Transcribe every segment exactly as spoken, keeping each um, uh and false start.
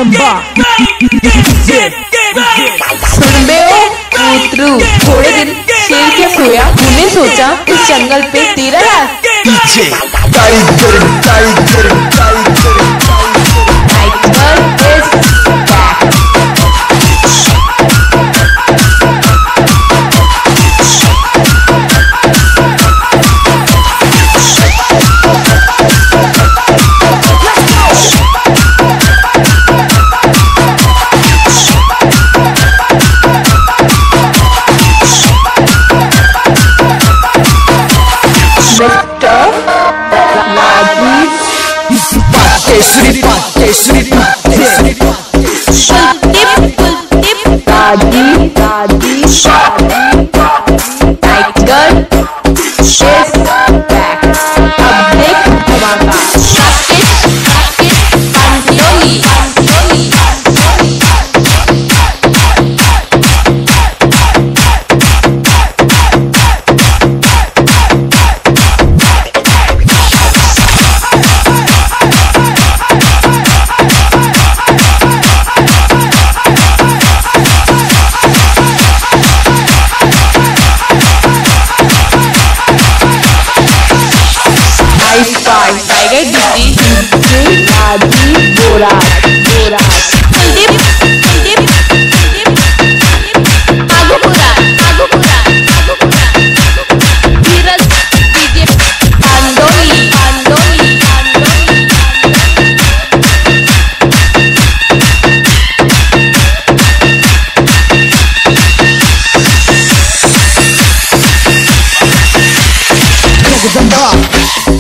जगदम्बा सुन बे ओ पुत्रू, थोड़े दिन शेर क्या सोया, तूने सोचा इस जंगल पे तेरा राज। पीछे tiger tiger tiger tiger is केसरी केसरी केसरी कुलदीप कुलदीप दादी दादी टाइगर इज बैक। अब देख धमाका। राकेश राकेश पांडोली पांडोली टाइगर दीदी दादी बोरा बोरा कुलदीप कुलदीप कुलदीप आगू पूरा आगू पूरा आगू पूरा धीरज डीजे पांडोली पांडोली पांडोली जगदम्बा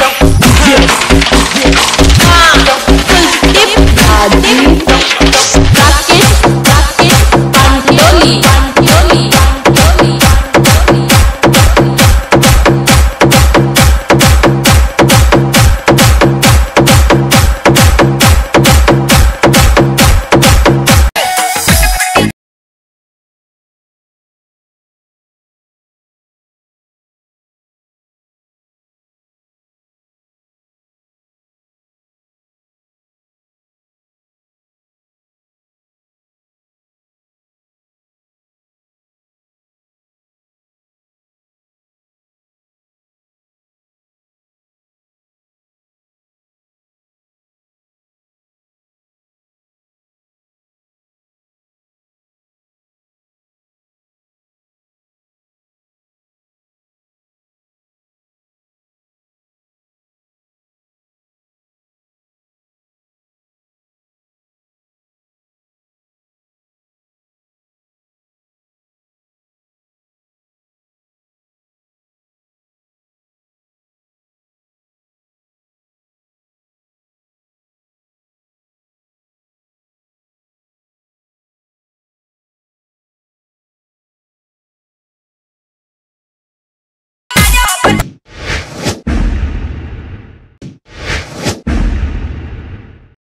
कुलदीप दादी